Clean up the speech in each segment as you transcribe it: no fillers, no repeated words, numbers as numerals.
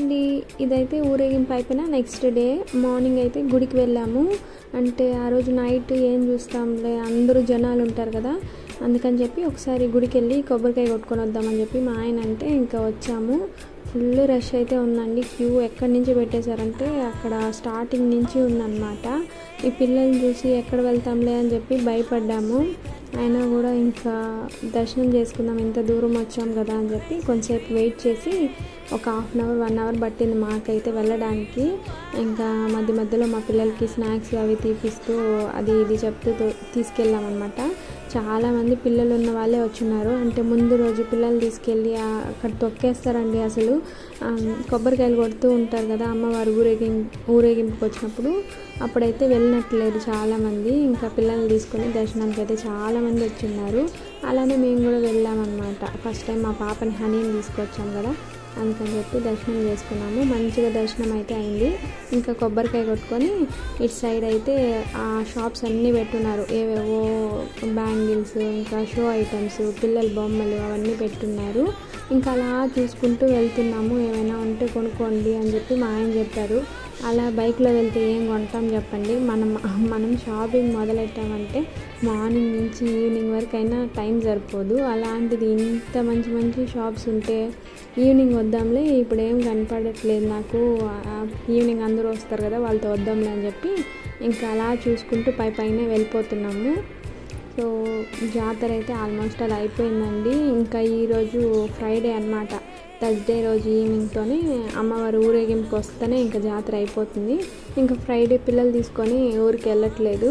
అండి, ఇదైతే ఊరేగింపు అయిపోయిన నెక్స్ట్ డే మార్నింగ్ అయితే గుడికి వెళ్ళాము. అంటే ఆ రోజు నైట్ ఏం చూస్తాంలే, అందరూ జనాలు ఉంటారు కదా, అందుకని చెప్పి ఒకసారి గుడికి వెళ్ళి కొబ్బరికాయ కొట్టుకొని వద్దామని చెప్పి మా ఆయన అంటే ఇంకా వచ్చాము. ఫుల్ రష్ అయితే ఉందండి. క్యూ ఎక్కడి నుంచి పెట్టేశారంటే అక్కడ స్టార్టింగ్ నుంచి ఉందన్నమాట. ఈ పిల్లల్ని చూసి ఎక్కడ వెళ్తాంలే అని చెప్పి భయపడ్డాము. అయినా కూడా ఇంకా దర్శనం చేసుకుందాం, ఇంత దూరం వచ్చాం కదా అని చెప్పి కొంచెంసేపు వెయిట్ చేసి ఒక హాఫ్ అన్ అవర్ 1 అవర్ పట్టింది మాకైతే వెళ్ళడానికి. ఇంకా మధ్యలో మా పిల్లలకి స్నాక్స్ అవి తీపిస్తూ అది ఇది చెప్తూ తీసుకెళ్ళామన్నమాట. చాలామంది పిల్లలు ఉన్న వాళ్ళే వచ్చున్నారు. అంటే ముందు రోజు పిల్లలు తీసుకెళ్ళి అక్కడ తొక్కేస్తారండి. అసలు కొబ్బరికాయలు కొడుతూ ఉంటారు కదా అమ్మవారు ఊరేగింపుకి వచ్చినప్పుడు, అప్పుడైతే వెళ్ళినట్లేదు చాలామంది. ఇంకా పిల్లల్ని తీసుకొని దర్శనానికి అయితే చాలామంది వచ్చిన్నారు. అలానే మేము కూడా వెళ్ళామన్నమాట. ఫస్ట్ టైం మా పాపని హనీని తీసుకొచ్చాం కదా, అందుకని చెప్పి దర్శనం చేసుకున్నాము. మంచిగా దర్శనం అయితే అయింది. ఇంకా కొబ్బరికాయ కొట్టుకొని ఇటు సైడ్ అయితే ఆ షాప్స్ అన్నీ పెట్టున్నారు. ఏవేవో బ్యాంగిల్స్, ఇంకా షో ఐటమ్స్, పిల్లల బొమ్మలు అవన్నీ పెట్టున్నారు. ఇంకా అలా చూసుకుంటూ వెళ్తున్నాము. ఏమైనా ఉంటే కొనుక్కోండి అని చెప్పి మా ఆయన చెప్పారు. అలా బైక్లో వెళ్తే ఏం కొంటాం చెప్పండి. మనం షాపింగ్ మొదలెట్టామంటే మార్నింగ్ నుంచి ఈవినింగ్ వరకు అయినా టైం సరిపోదు. అలాంటిది ఇంత మంచి మంచి షాప్స్ ఉంటే ఈవినింగ్ వద్దాంలే, ఇప్పుడు ఏం కనపడట్లేదు నాకు, ఈవినింగ్ అందరూ వస్తారు కదా వాళ్ళతో వద్దాంలే అని చెప్పి ఇంకా అలా చూసుకుంటూ పైనే వెళ్ళిపోతున్నాము. సో జాతర అయితే ఆల్మోస్ట్ అలా అయిపోయిందండి. ఇంకా ఈరోజు ఫ్రైడే అన్నమాట. థర్స్డే రోజు ఈవినింగ్తోనే అమ్మవారు ఊరేగింపుకి వస్తేనే ఇంకా జాతర అయిపోతుంది. ఇంకా ఫ్రైడే పిల్లలు తీసుకొని ఊరికి వెళ్ళట్లేదు.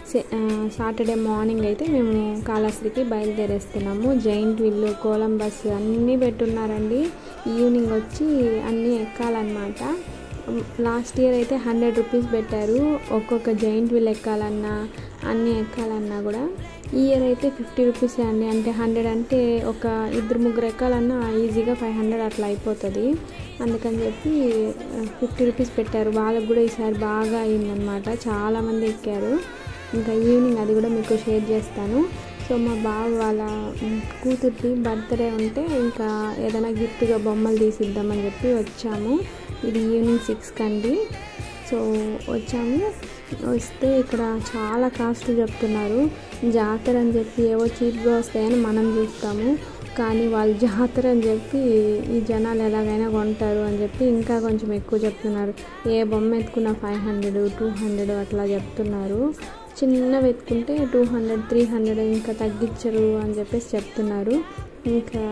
సాటర్డే మార్నింగ్ అయితే మేము కాళహస్తికి బయలుదేరేస్తున్నాము. జైంట్ వీల్, కొలంబస్ అన్నీ పెట్టున్నారండి. ఈవినింగ్ వచ్చి అన్నీ ఎక్కాలన్నమాట. లాస్ట్ ఇయర్ అయితే 100 రూపీస్ పెట్టారు ఒక్కొక్క జైంట్ వీల్ ఎక్కాలన్నా, అన్నీ ఎక్కాలన్నా కూడా. ఈ ఇయర్ అయితే 50 రూపీసే అండి. అంటే 100 అంటే ఒక 2-3 ఎక్కాలన్నా ఈజీగా 500 అట్లా అయిపోతుంది. అందుకని చెప్పి 50 రూపీస్ పెట్టారు. వాళ్ళకు కూడా ఈసారి బాగా అయిందనమాట, చాలామంది ఎక్కారు. ఇంకా ఈవినింగ్ అది కూడా మీకు షేర్ చేస్తాను. సో మా బావ వాళ్ళ కూతుర్ది బర్త్డే ఉంటే ఇంకా ఏదైనా గిఫ్ట్గా బొమ్మలు తీసిద్దామని చెప్పి వచ్చాము. ఇది ఈవినింగ్ 6 అండి. సో వచ్చాము. వస్తే ఇక్కడ చాలా కాస్ట్ చెప్తున్నారు. జాతర అని చెప్పి ఏవో చీప్గా వస్తాయని మనం చూస్తాము, కానీ వాళ్ళు జాతర అని చెప్పి ఈ జనాలు ఎలాగైనా కొంటారు అని చెప్పి ఇంకా కొంచెం ఎక్కువ చెప్తున్నారు. ఏ బొమ్మ ఎత్తుకున్నా 500, 200 అట్లా చెప్తున్నారు. చిన్నవి ఎత్తుకుంటే 200, 300 ఇంకా తగ్గించరు అని చెప్పేసి చెప్తున్నారు. ఇంకా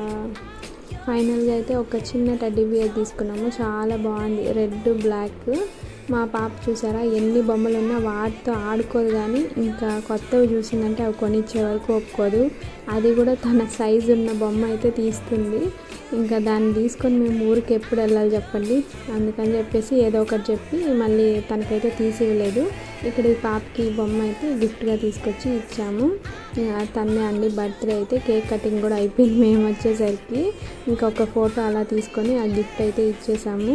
ఫైనల్గా అయితే ఒక చిన్న టెడ్డీ బియర్ తీసుకున్నాము. చాలా బాగుంది, రెడ్ బ్లాక్. మా పాప చూసారా ఎన్ని బొమ్మలు ఉన్నా వాటితో ఆడుకోదు, కానీ ఇంకా కొత్తవి చూసిందంటే అవి కొనిచ్చే వరకు ఒప్పుకోదు. అది కూడా తన సైజు ఉన్న బొమ్మ అయితే తీస్తుంది. ఇంకా దాన్ని తీసుకొని మేము ఊరికి ఎప్పుడు వెళ్ళాలి చెప్పండి. అందుకని చెప్పేసి ఏదో ఒకటి చెప్పి మళ్ళీ తనకైతే తీసివ్వలేదు. ఇక్కడ ఈ పాపకి బొమ్మ అయితే గిఫ్ట్గా తీసుకొచ్చి ఇచ్చాము. తన్నే అండి బర్త్డే అయితే. కేక్ కటింగ్ కూడా అయిపోయింది మేము వచ్చేసరికి. ఇంకొక ఫోటో అలా తీసుకొని ఆ గిఫ్ట్ అయితే ఇచ్చేసాము.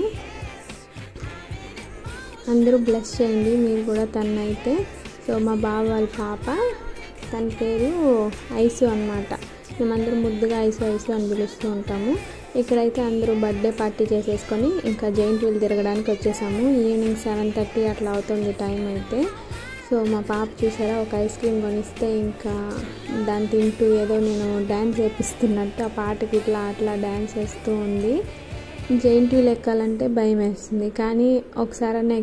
అందరూ బ్లెస్ చేయండి మీరు కూడా తనైతే. సో మా బావ వాళ్ళ పాప, తన పేరు ఐసు అన్నమాట. మేమందరం ముద్దుగా ఐసు అని పిలుస్తూ ఉంటాము. ఇక్కడైతే అందరూ బర్త్డే పార్టీ చేసేసుకొని ఇంకా జైంట్ వీల్ తిరగడానికి వచ్చేసాము. ఈవినింగ్ 7:30 అట్లా అవుతుంది టైం అయితే. సో మా పాప చూసారా ఒక ఐస్ క్రీమ్ కొనిస్తే ఇంకా దాన్ని తింటూ ఏదో నేను డ్యాన్స్ వేపిస్తున్నట్టు ఆ పాటకి అట్లా డ్యాన్స్ వేస్తూ ఉంది. జైంట్ వీల్ ఎక్కాలంటే భయం వేస్తుంది, కానీ ఒకసారి